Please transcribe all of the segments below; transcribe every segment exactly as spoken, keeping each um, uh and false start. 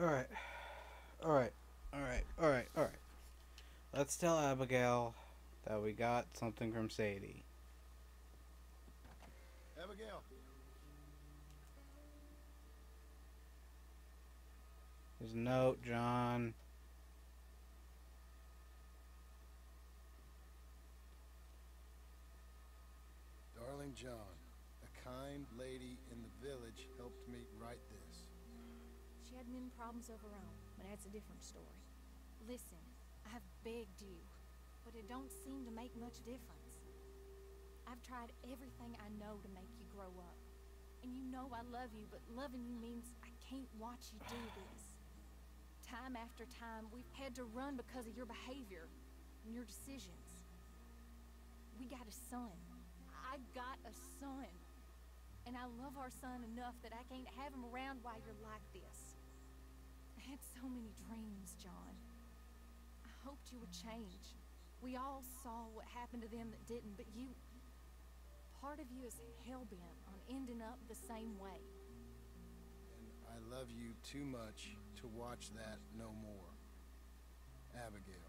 Alright. Alright. Alright. Alright. Alright. Let's tell Abigail that we got something from Sadie. Abigail. There's a note, John. Darling John, a kind lady in the village helped me write this. She had many problems of her own, but that's a different story. Listen, I have begged you, but it don't seem to make much difference. I've tried everything I know to make you grow up. And you know I love you, but loving you means I can't watch you do this. Time after time, we've had to run because of your behavior and your decisions. We got a son. I got a son. And I love our son enough that I can't have him around while you're like this. I had so many dreams, John. I hoped you would change. We all saw what happened to them that didn't, but you... Part of you is hell-bent on ending up the same way. And I love you too much to watch that no more. Abigail.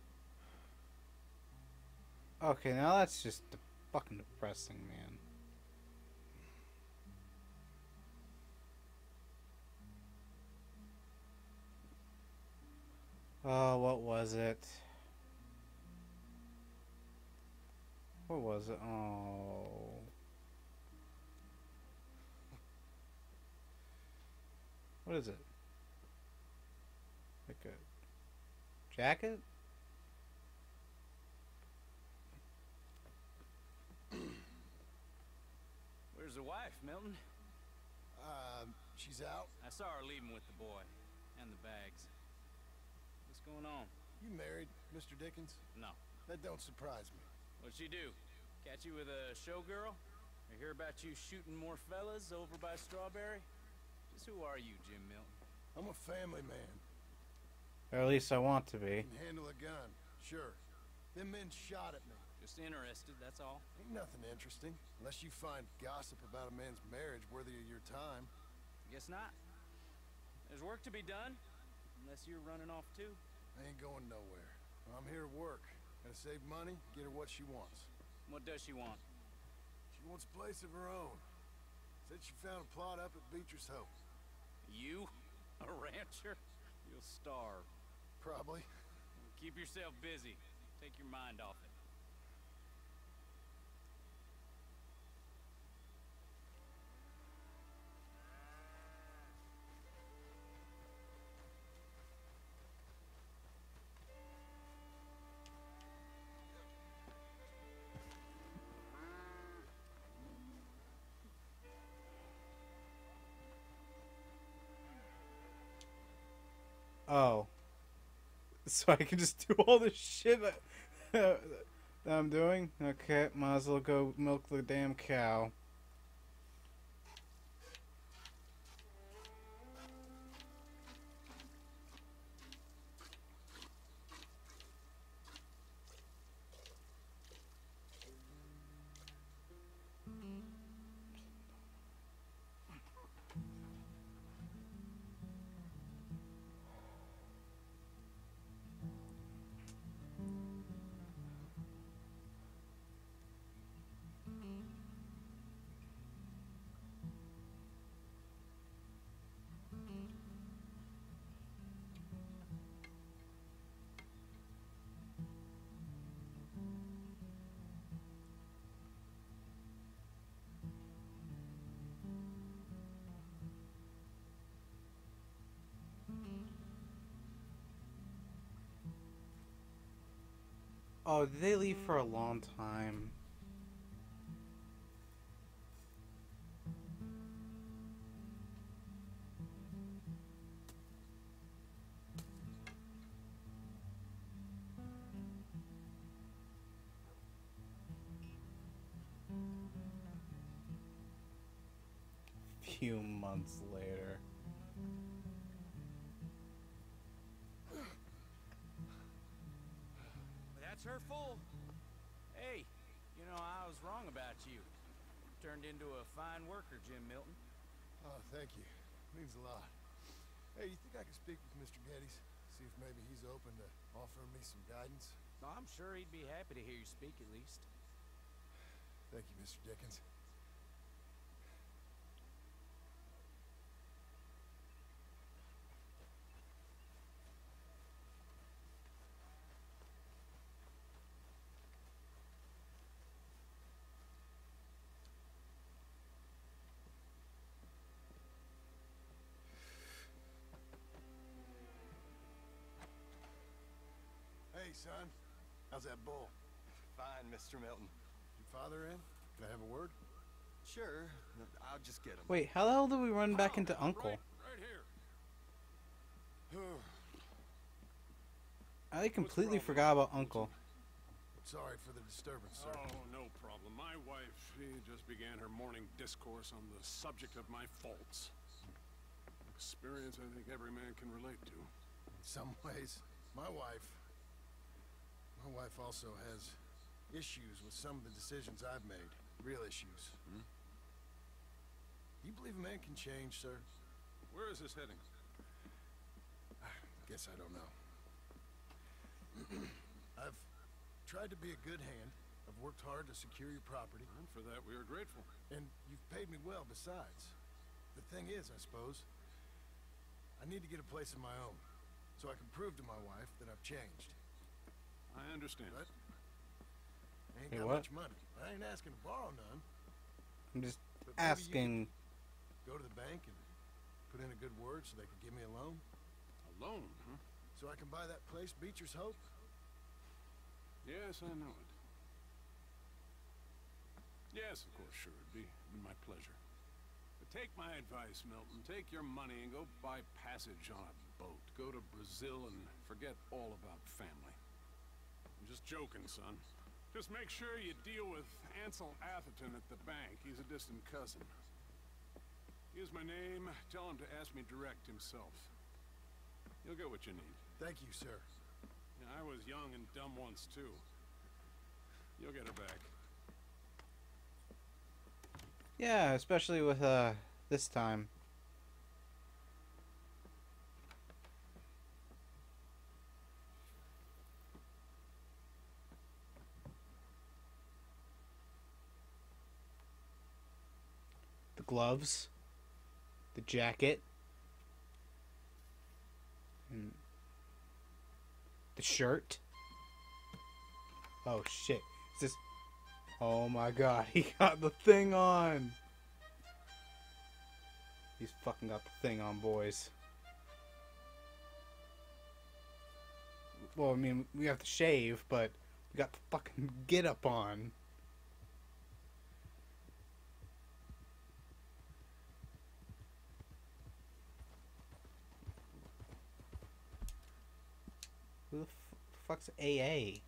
Okay, now that's just fucking depressing, man. Oh, what was it? What was it? Oh. What is it? Like a jacket? Where's the wife, Milton? Uh, she's out. I saw her leaving with the boy. And the bags. What's going on? You married, Mister Dickens? No. That don't surprise me. What'd she do? Catch you with a showgirl? I hear about you shooting more fellas over by Strawberry? Just who are you, Jim Milton? I'm a family man. Or at least I want to be. Can handle a gun, sure. Them men shot at me. Just interested, that's all. Ain't nothing interesting, unless you find gossip about a man's marriage worthy of your time. Guess not. There's work to be done. Unless you're running off too. I ain't going nowhere. I'm here to work. Gotta save money, get her what she wants. What does she want? She wants a place of her own. Said she found a plot up at Beecher's Hope. You? A rancher? You'll starve. Probably. Keep yourself busy. Take your mind off it. Oh. So I can just do all this shit that, that I'm doing? Okay, might as well go milk the damn cow. Oh, did they leave for a long time? Few months later. That's her full. Hey, you know, I was wrong about you. Turned into a fine worker, Jim Milton. Oh, thank you. Means a lot. Hey, you think I could speak with Mister Geddes? See if maybe he's open to offering me some guidance? No, I'm sure he'd be happy to hear you speak at least. Thank you, Mister Dickens. Hey, son. How's that bull? Fine, Mister Milton. Your father in? Can I have a word? Sure, I'll just get him. Wait, how the hell did we run back into Uncle? Right, right here. I completely wrong, forgot about Uncle. Sorry for the disturbance, sir. Oh, no problem. My wife, she just began her morning discourse on the subject of my faults. Experience I think every man can relate to. In some ways, my wife... My wife also has issues with some of the decisions I've made. Real issues. Hmm? Do you believe a man can change, sir? Where is this heading? I guess I don't know. I've tried to be a good hand. I've worked hard to secure your property. And for that, we are grateful. And you've paid me well besides. The thing is, I suppose, I need to get a place of my own, so I can prove to my wife that I've changed. I understand. But I ain't Hey, got what? much money. I ain't asking to borrow none. I'm just But maybe you asking. could go to the bank and put in a good word so they could give me a loan, A loan, huh? so I can buy that place, Beecher's Hope. Yes, I know it. Yes, of course, sure. It'd be, it'd be my pleasure. But take my advice, Milton. Take your money and go buy passage on a boat. Go to Brazil and forget all about family. I'm just joking, son. Just make sure you deal with Ansel Atherton at the bank. He's a distant cousin. Here's my name. Tell him to ask me direct himself. You'll get what you need. Thank you, sir. Yeah, I was young and dumb once, too. You'll get her back. Yeah, especially with uh this time. The gloves, the jacket, and the shirt. Oh shit. Is this Oh my god, he got the thing on! He's fucking got the thing on, boys. Well, I mean, we have to shave, but we got the fucking get up on. Who the f fuck's A A?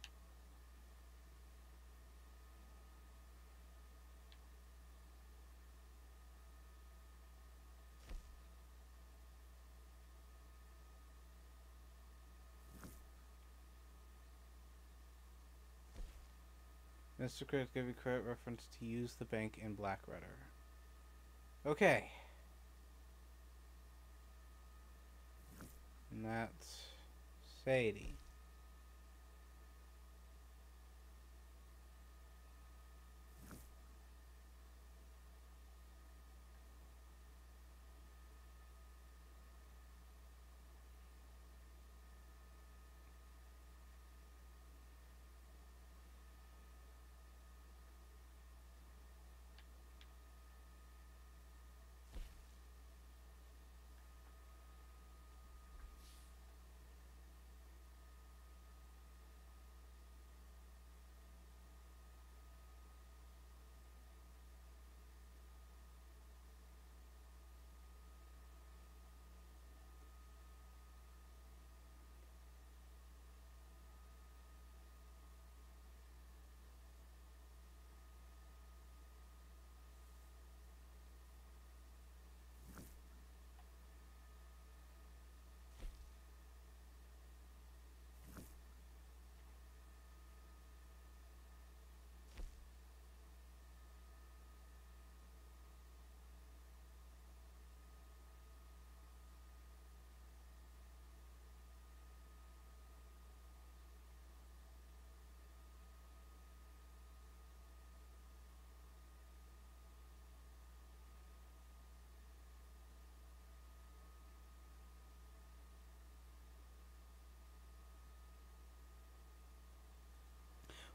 Mister Credit give you credit reference to use the bank in Blackrider. Okay. And that's Sadie.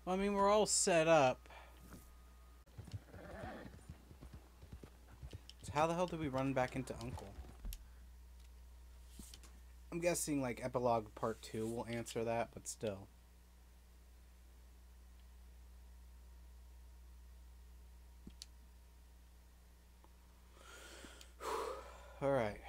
Well, I mean, we're all set up. So how the hell did we run back into Uncle? I'm guessing, like, epilogue part two will answer that, but still. Alright.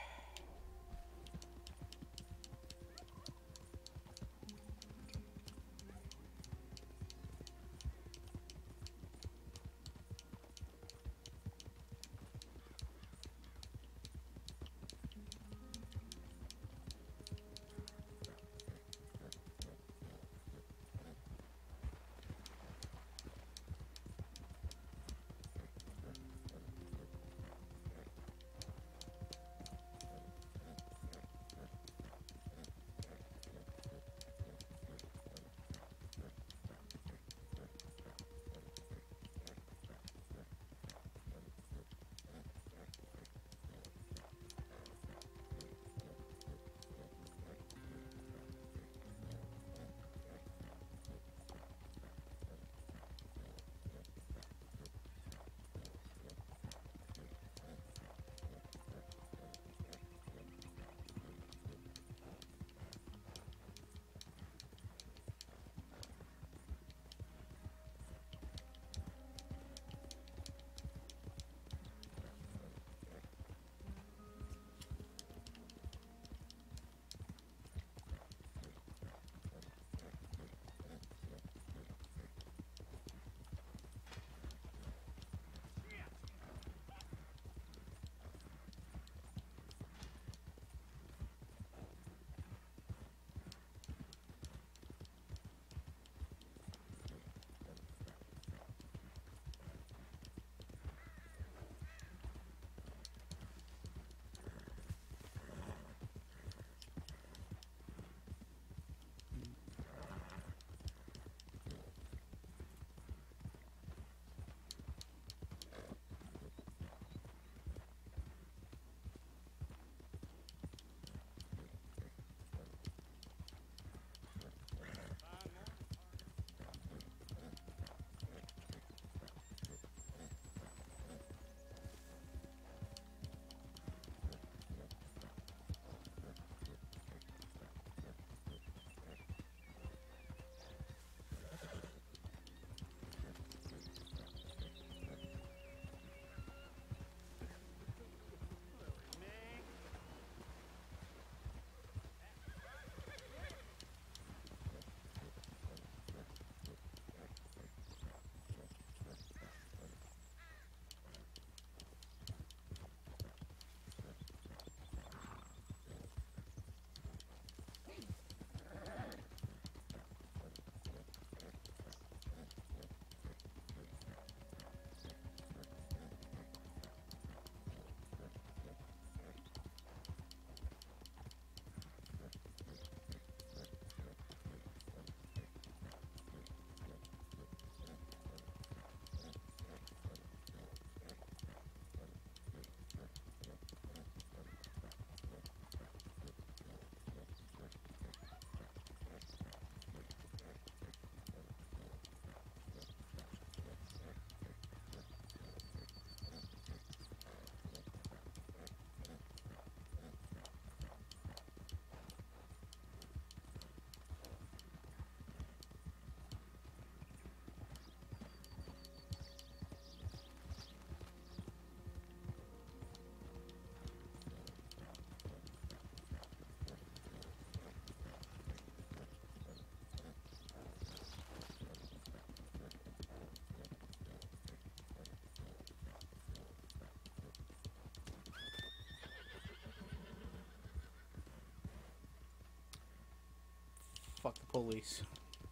Fuck the police.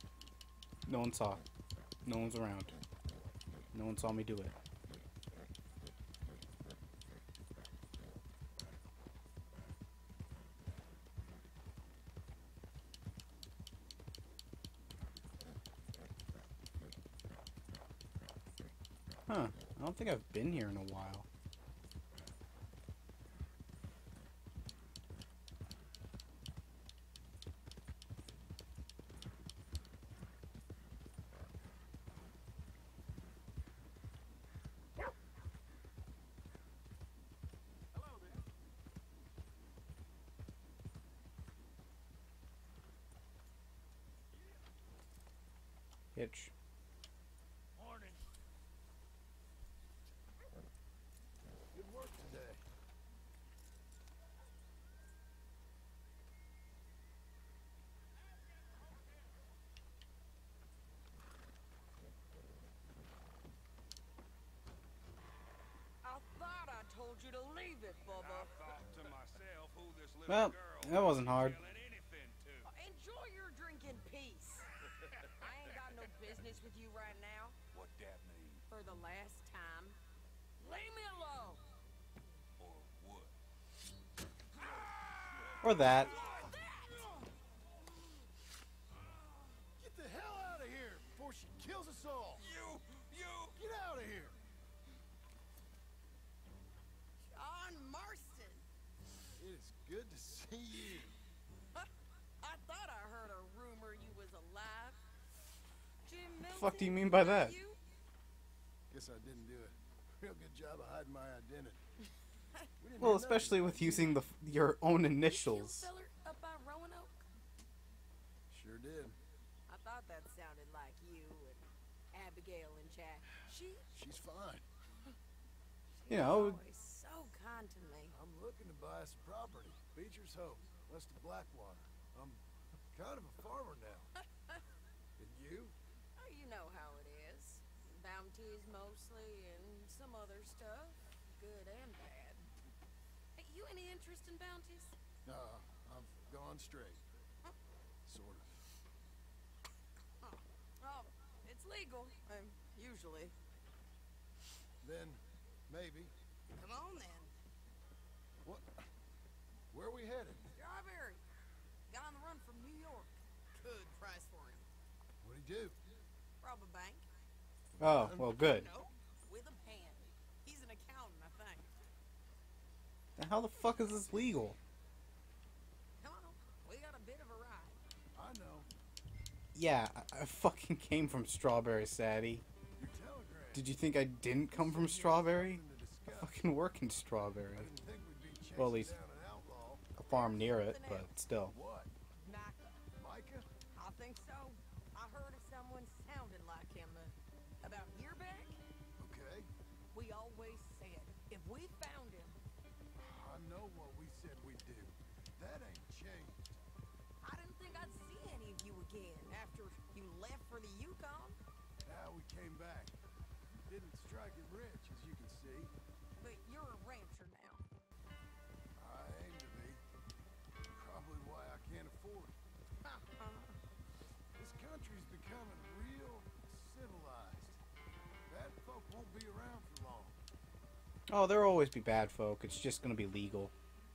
No one saw. No one's around. No one saw me do it. Huh. I don't think I've been here in a while. Hitch. Morning. Good work today. I thought I told you to leave it, Bubba. I thought to myself who this little Well, girl that wasn't hard. yelling anything to. Enjoy your drink in peace. I ain't got no business with you right now. What that mean? For the last time, leave me alone. Or what? Or that. Get the hell out of here before she kills us all. You, you. Get out of here. John Marston. It is good to see you. I thought I heard a rumor you was alive. Jim Milton. Fuck do you mean by that? You? Guess I didn't do a real good job of hiding my identity. We didn't Well, hear nothing especially about with you. using the your own You initials. feller up by Roanoke? Sure did. I thought that sounded like you and Abigail and Jack. She, She's fine. You know, always so kind to me. I'm looking to buy some property. Beecher's Hope, west of Blackwater. I'm kind of a farmer now. And you? Oh, you know how it is. Bounties mostly, and some other stuff, good and bad. Hey, you any interest in bounties? No, I've gone straight. Sort of. Oh, oh it's legal, um, usually. Then, maybe. Come on then. What? Where are we headed? Strawberry. Got on the run from New York. Good price for him. What'd he do? Rob a bank. oh, well, good. No, with a pen. He's an accountant, I think. How the fuck is this legal? Come on, we got a bit of a ride. I know. Yeah, I, I fucking came from Strawberry, Sadie. Your telegram. Did you think I didn't come from Strawberry? Something to I discuss. fucking work in Strawberry. I didn't think we'd be chasing Well, at least- down an outlaw. A farm near it, but still. What? Micah. Micah? I think so. I heard of someone sounding like him uh, about a year back. Okay. We always said if we found him, I know what we said we'd do. That ain't changed. I didn't think I'd see any of you again after you left for the Yukon. Now we came back. Didn't strike it rich, as you can see. But you're a rancher now. I aim to be. Probably why I can't afford it. This country's becoming real civilized. Bad folk won't be around for long. Oh, there'll always be bad folk. It's just gonna be legal.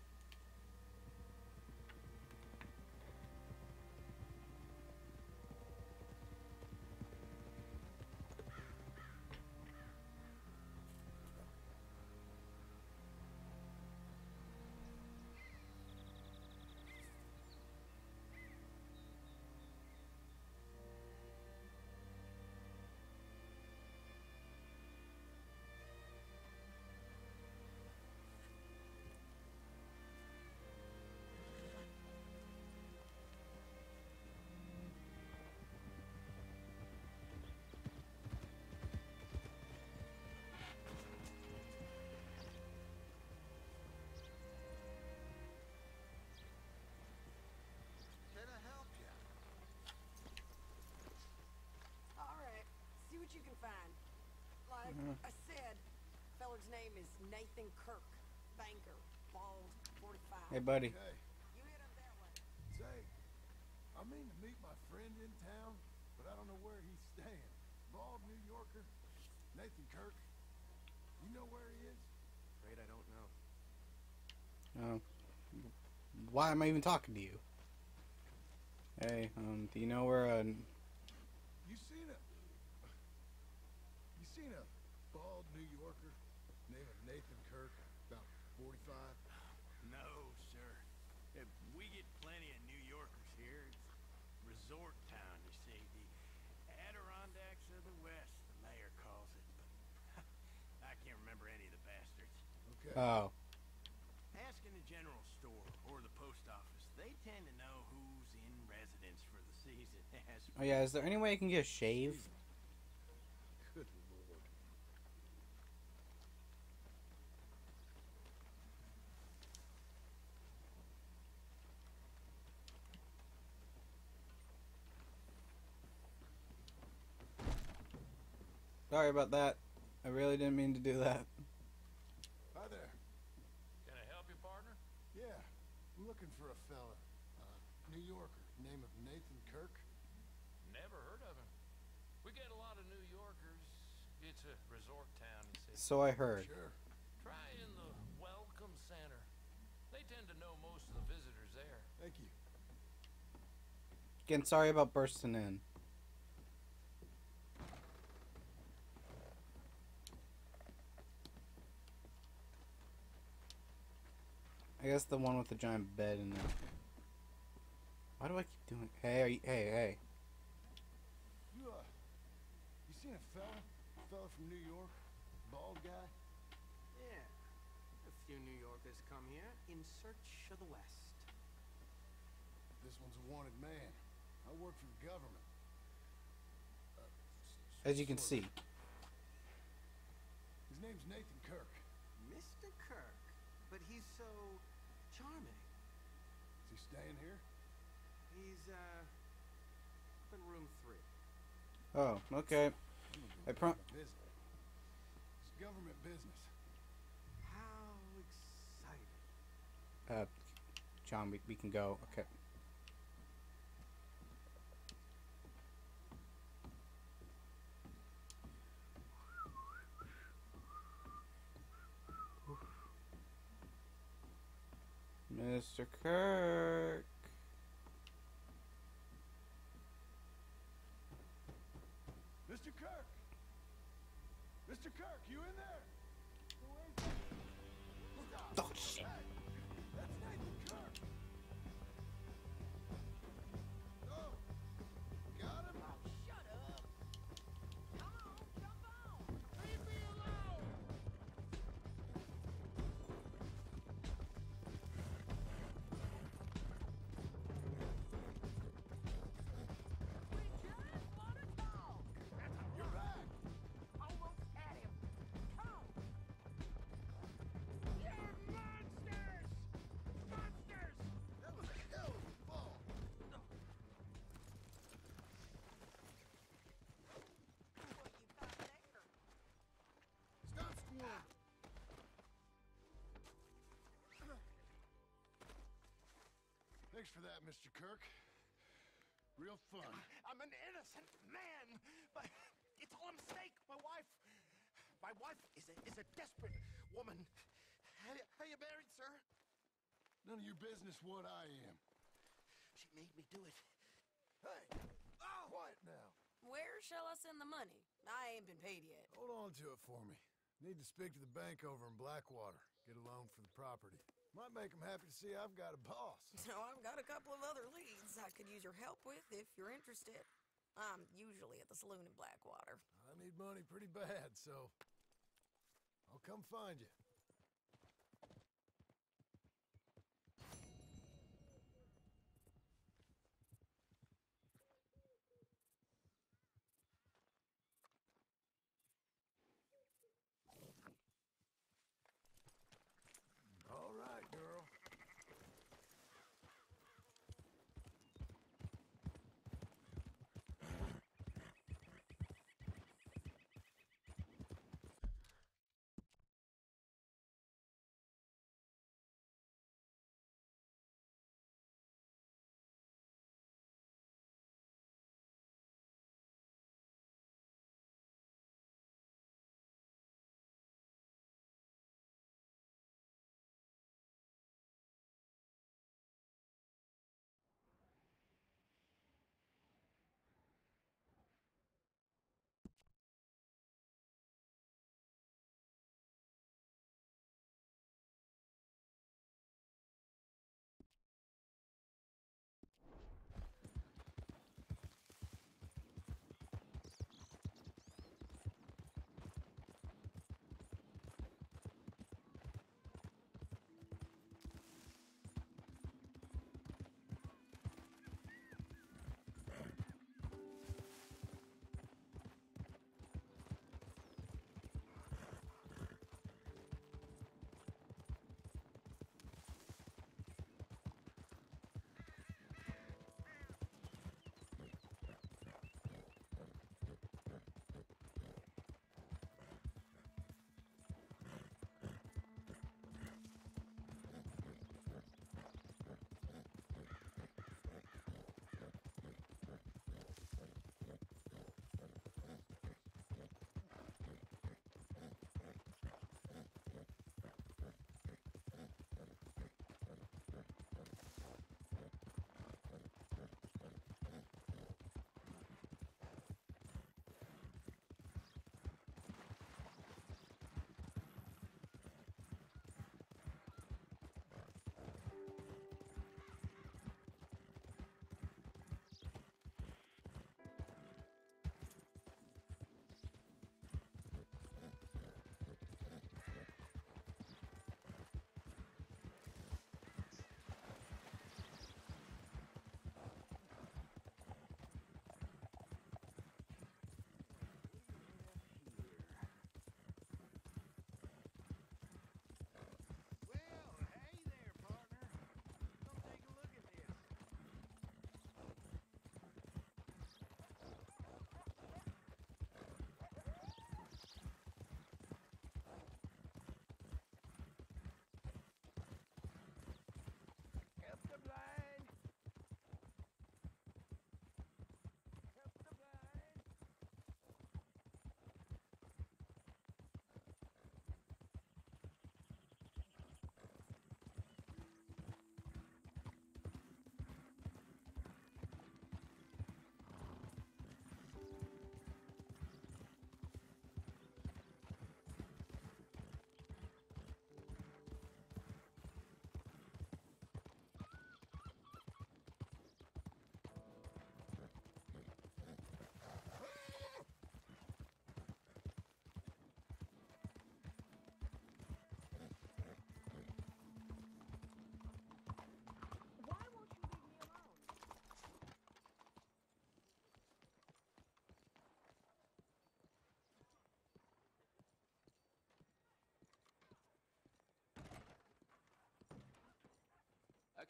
Can I help you? All right, see what you can find. Like I said, feller's name is Nathan Kirk, banker, bald, forty-five. Hey, buddy. Okay. You hit him that way. Say, I mean to meet my friend in town, but I don't know where he's staying. Bald New Yorker, Nathan Kirk. You know where he is? Afraid I don't know. Oh. Why am I even talking to you? Hey, um, do you know where, uh... You seen a... You seen a bald New Yorker named Nathan Kirk, about forty-five? No, sir. Uh, we get plenty of New Yorkers here. It's resort town, you see. The Adirondacks of the West, the mayor calls it. But I can't remember any of the bastards. Okay. Oh. Ask in the general store or the post office. They tend to know who's in residence for the season has. Oh yeah, is there any way I can get a shave? Good lord. Sorry about that. I really didn't mean to do that. Hi there. Can I help you, partner? Yeah, I'm looking for a fella. Uh, New Yorker, name of Nathan Kirk. Never heard of him. We get a lot of New Yorkers. It's a resort town, he says. So I heard. Sure. Try in the Welcome Center. They tend to know most of the visitors there. Thank you. Again, sorry about bursting in. I guess the one with the giant bed in there. Why do I keep doing? Hey, are you, hey, hey. You, uh, you seen a fella? A fella from New York? Bald guy? Yeah. A few New Yorkers come here in search of the West. This one's a wanted man. I work for the government. Uh, s- As you can sort see. of. His name's Nathan Kirk. Mister Kirk. But he's so charming. Is he staying here? He's, uh, up in room three. Oh, okay. I'm gonna go I pro- pay him a visit. It's government business. How exciting. Uh, John, we, we can go. Okay. Mister Kirk. Mister Kirk! Mister Kirk, you in there? Who is it? Stop! Oh, shit. Hey, that's Nathan Kirk! Oh, got him? Oh, shut up. Come on, jump on. Leave me alone. We just want to talk. You're back! Almost had him. Come. You're monsters! Monsters! That was a hell of a fall! What you got there? Stop squirming! Thanks for that, Mister Kirk. Real fun. I'm an innocent man, but it's all a mistake. My wife, my wife is a, is a desperate woman. Are, are you married, sir? None of your business what I am. She made me do it. Hey! Oh! Quiet now. Where shall I send the money? I ain't been paid yet. Hold on to it for me. Need to speak to the bank over in Blackwater. Get a loan for the property. Might make them happy to see I've got a boss. So I've got a couple of other leads I could use your help with if you're interested. I'm usually at the saloon in Blackwater. I need money pretty bad, so I'll come find you.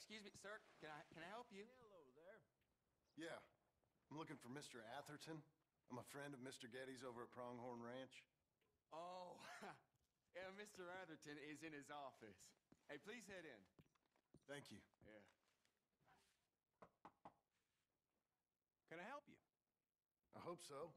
excuse me, sir. Can I can I help you? Hello there. Yeah. I'm looking for Mister Atherton. I'm a friend of Mister Getty's over at Pronghorn Ranch. Oh, yeah, Mister Atherton is in his office. Hey, please head in. Thank you. Yeah. Can I help you? I hope so.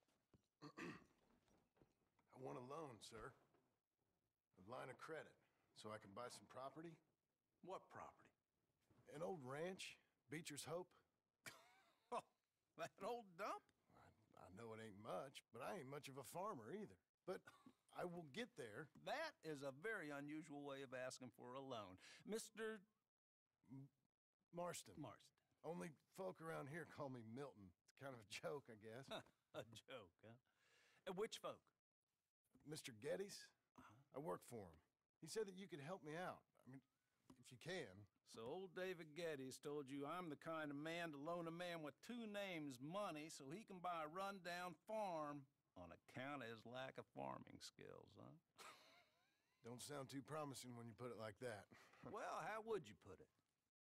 I want a loan, sir. A line of credit, so I can buy some property. What property? An old ranch, Beecher's Hope. Oh, that old dump? I, I know it ain't much, but I ain't much of a farmer either. But I will get there. That is a very unusual way of asking for a loan. Mister M Marston. Marston. Only folk around here call me Milton. It's kind of a joke, I guess. A joke, huh? And which folk? Mister Getty's. Uh-huh. I work for him. He said that you could help me out. I mean, if you can. So old David Geddes told you I'm the kind of man to loan a man with two names money so he can buy a rundown farm on account of his lack of farming skills, huh? Don't sound too promising when you put it like that. Well, how would you put it?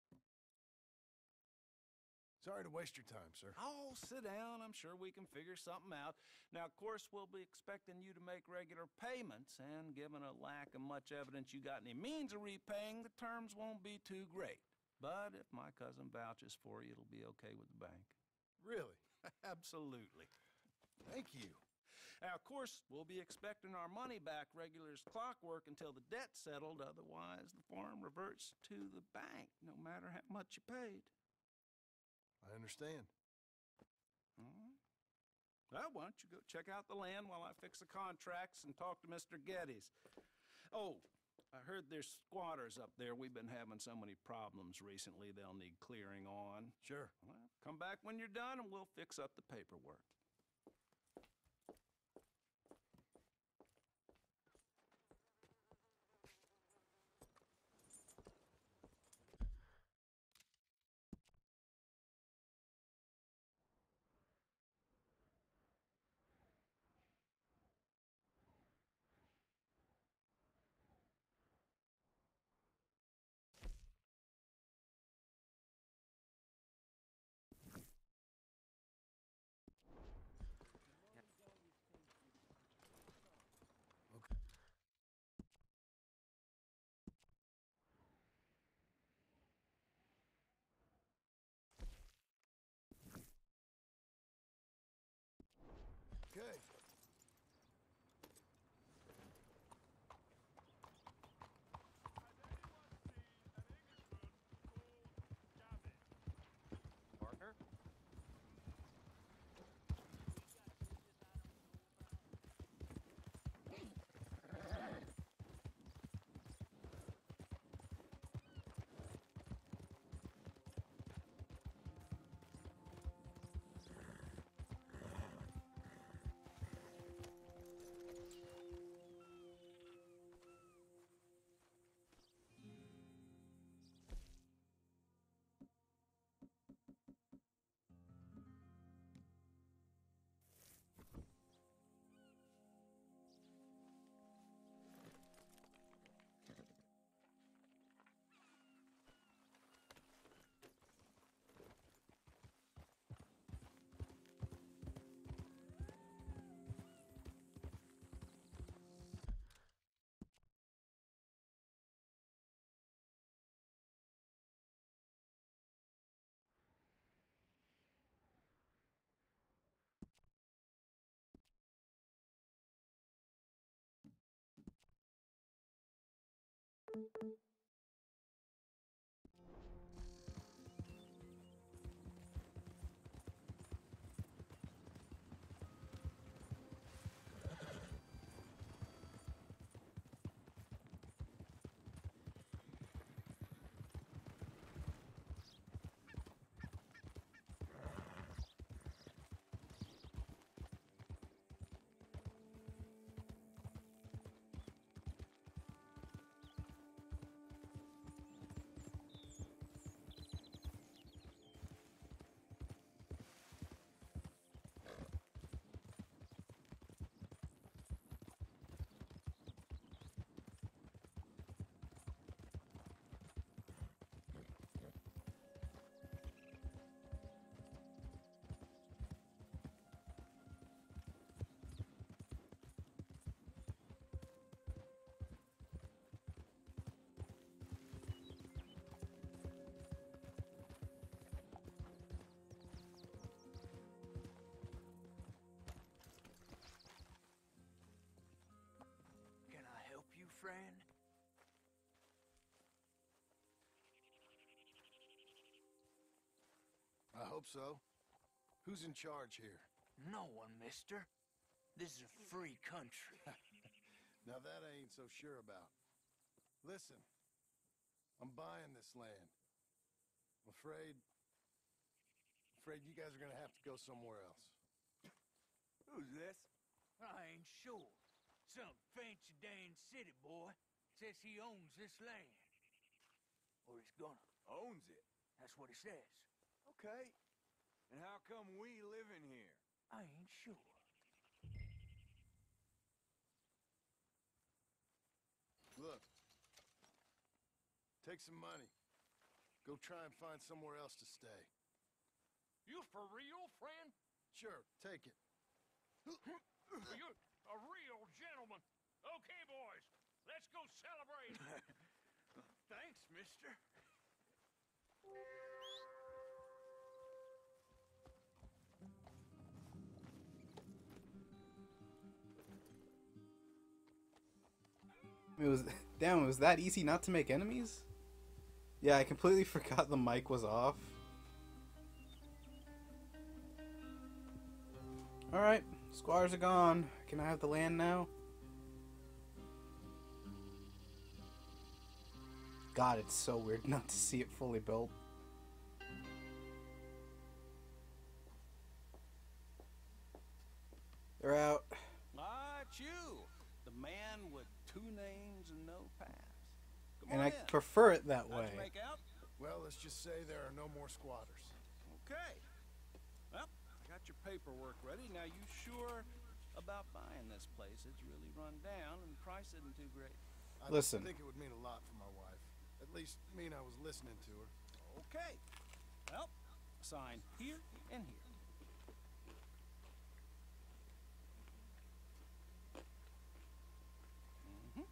Sorry to waste your time, sir. Oh, sit down. I'm sure we can figure something out. Now, of course, we'll be expecting you to make regular payments, and given a lack of much evidence you got any means of repaying, the terms won't be too great. But if my cousin vouches for you, it'll be okay with the bank. Really? Absolutely. Thank you. Now, of course, we'll be expecting our money back regular as clockwork until the debt's settled. Otherwise, the farm reverts to the bank, no matter how much you paid. I understand. All right. Well, why don't you go check out the land while I fix the contracts and talk to Mister Geddes. Oh, I heard there's squatters up there. We've been having so many problems recently, they'll need clearing on. Sure. Well, come back when you're done and we'll fix up the paperwork. Okay. Partner? hope so. Who's in charge here? No one, mister. This is a free country. Now that I ain't so sure about. Listen, I'm buying this land. I'm afraid... afraid you guys are gonna have to go somewhere else. Who's this? I ain't sure. Some fancy Dan city boy says he owns this land. Or he's gonna. Owns it? That's what he says. Okay. And how come we live in here? I ain't sure. Look. Take some money. Go try and find somewhere else to stay. You for real, friend? Sure, take it. You're a real gentleman. Okay, boys, let's go celebrate. Thanks, mister. It was damn. It was that easy not to make enemies. Yeah, I completely forgot the mic was off. All right, squires are gone. Can I have the land now? God, it's so weird not to see it fully built. They're out. Ah, it's you, the man with two names and no past. Come And on I in. prefer it that How'd way. you make out? Well, let's just say there are no more squatters. Okay. Well, I got your paperwork ready. Now, you sure about buying this place? It's really run down and the price isn't too great. I Listen. think it would mean a lot for my wife. At least mean I was listening to her. Okay. Well, sign here and here. Mm-hmm.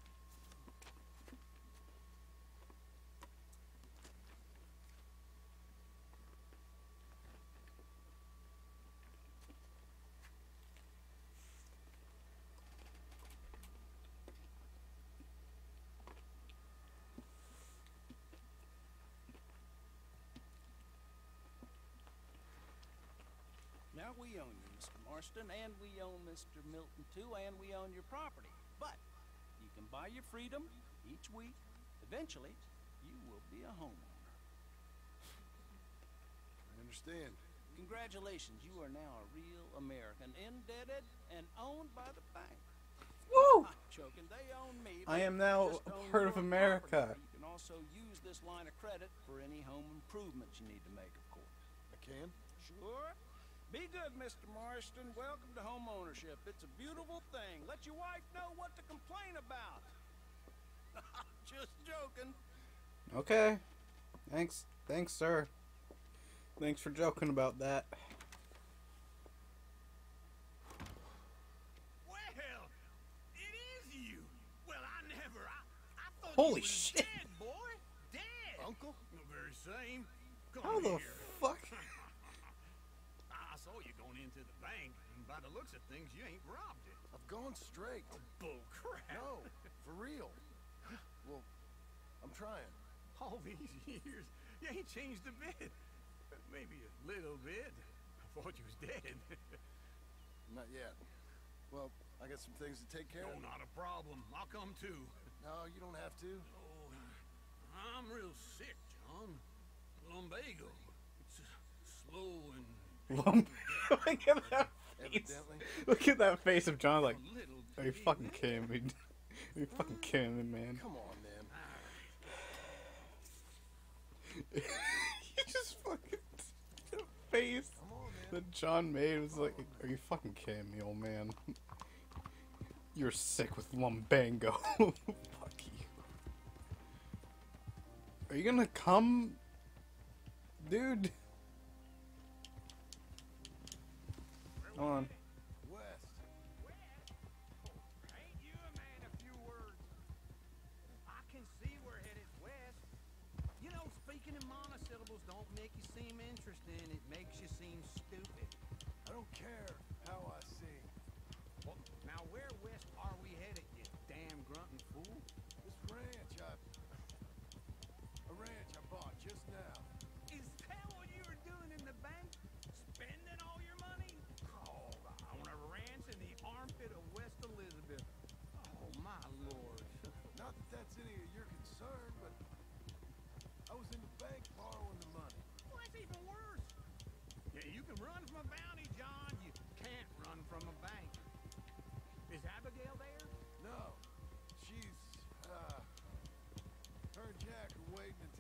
Now we own you, Mister Marston, and we own Mister Milton too, and we own your property. But you can buy your freedom each week. Eventually, you will be a homeowner. I understand. Congratulations, you are now a real American, indebted and owned by the bank. Woo! I'm joking, they own me. I but am now just a own part of your America. property. You can also use this line of credit for any home improvements you need to make, of course. I can? Sure. Be good, Mister Marston. Welcome to home ownership. It's a beautiful thing. Let your wife know what to complain about. Just joking. Okay. Thanks. Thanks, sir. Thanks for joking about that. Well, it is you. Well, I never. I, I thought Holy you was shit. dead, boy. Dead. Uncle? The very same. Come How the here. fuck? I saw you going into the bank, and by the looks of things, you ain't robbed it. I've gone straight. Bull crap. No, for real. Well, I'm trying. All these years, you ain't changed a bit. Maybe a little bit. I thought you was dead. Not yet. Well, I got some things to take care No, of. not a problem. I'll come too. No, you don't have to. Oh, I'm real sick, John. Lumbago. It's uh, slow and Lump. Look at that face. Evidently. Look at that face of John. Like, a little. are you fucking kidding me? Are you fucking kidding me, man? Come on, man. You just fucking the face Come on, man. that John made was like, are you fucking kidding me, old man? You're sick with lumbago. Fuck you. Are you gonna come, dude? Come on. West. Ain't you a man of few words? I can see we're headed west. You know, speaking in monosyllables don't make you seem interesting. It makes you seem stupid. I don't care how I sing. Well, now where west are we headed, you damn grunting fool? This ranch I... A ranch I bought just now. Is that what you were doing in the bank?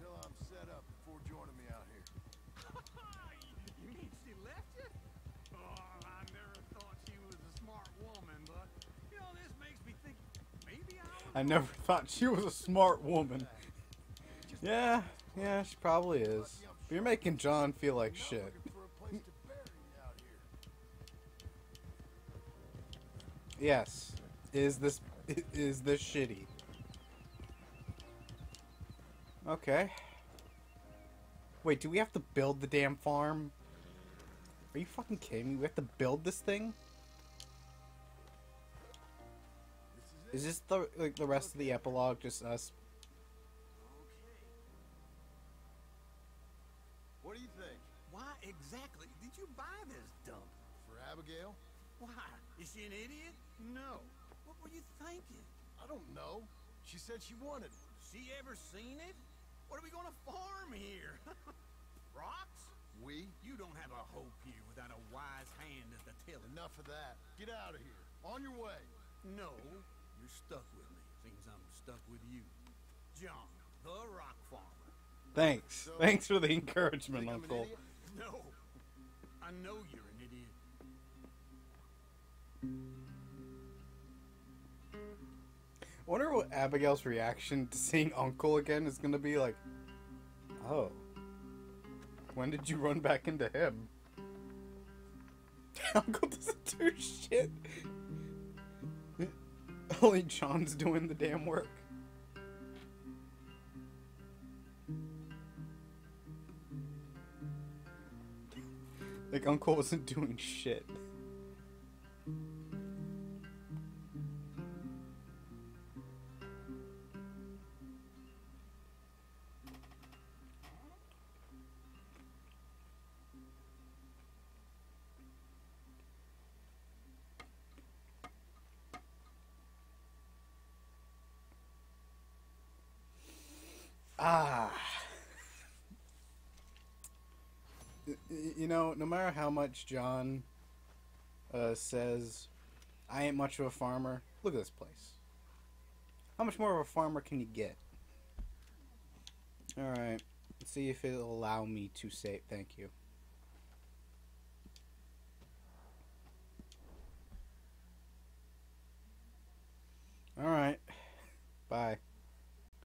Tell her I'm set up before joining me out here. You mean she left you? Oh, I never thought she was a smart woman, but you know, this makes me think maybe I was. I never thought she was a smart woman. Yeah, yeah, she probably is. But you're making John feel like shit. Yes. Is this is this shitty? Okay. Wait, do we have to build the damn farm? Are you fucking kidding me? We have to build this thing? Is this the like the rest of the epilogue just us? What do you think? Why exactly did you buy this dump? For Abigail? Why? Is she an idiot? No. What were you thinking? I don't know. She said she wanted it. She ever seen it? What are we gonna farm here? Rocks? We? You don't have a hope here without a wise hand at the tiller. Enough of that. Get out of here. On your way. No, you're stuck with me. Seems I'm stuck with you. John, the rock farmer. Thanks. So, Thanks for the encouragement, think I'm an Uncle. idiot? No. I know you're an idiot. I wonder what Abigail's reaction to seeing Uncle again is gonna be like. Oh. When did you run back into him? Uncle doesn't do shit. Only John's doing the damn work. Like Uncle wasn't doing shit. Ah. Y- You know, no matter how much John uh, says, I ain't much of a farmer, look at this place. How much more of a farmer can you get? Alright, let's see if it'll allow me to save. Thank you. Alright, bye.